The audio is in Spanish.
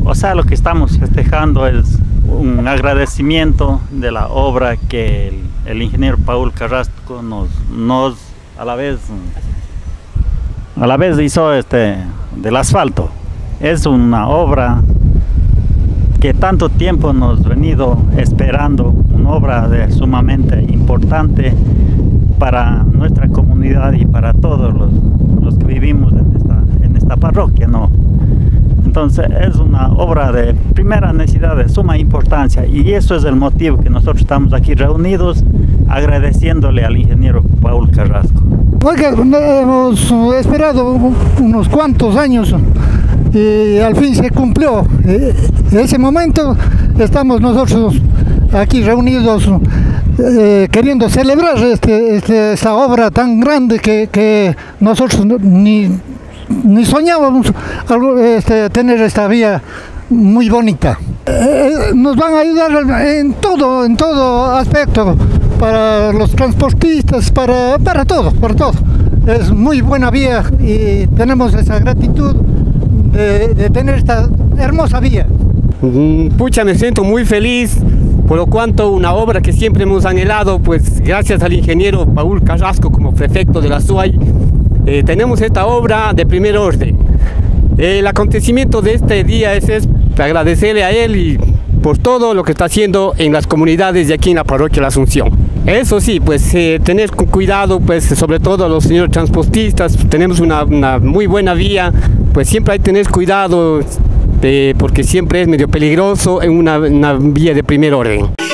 O sea, lo que estamos festejando es un agradecimiento de la obra que el ingeniero Paul Carrasco nos a la vez hizo del asfalto. Es una obra que tanto tiempo nos ha venido esperando, una obra sumamente importante para nuestra comunidad y para todos los que vivimos en esta parroquia, ¿no? Entonces es una obra de primera necesidad, de suma importancia, y eso es el motivo que nosotros estamos aquí reunidos agradeciéndole al ingeniero Paul Carrasco. Oiga, hemos esperado unos cuantos años y al fin se cumplió. En ese momento estamos nosotros aquí reunidos queriendo celebrar esta obra tan grande que nosotros ni soñábamos tener esta vía muy bonita. Nos van a ayudar en todo aspecto, para los transportistas, para todo. Es muy buena vía y tenemos esa gratitud de tener esta hermosa vía. Pucha, me siento muy feliz, por lo cuanto una obra que siempre hemos anhelado, pues gracias al ingeniero Paul Carrasco como prefecto de la SUAY, tenemos esta obra de primer orden. El acontecimiento de este día es agradecerle a él y por todo lo que está haciendo en las comunidades de aquí en la parroquia La Asunción. Eso sí, pues tener cuidado, pues sobre todo los señores transportistas, tenemos una muy buena vía, pues siempre hay que tener cuidado porque siempre es medio peligroso en una vía de primer orden.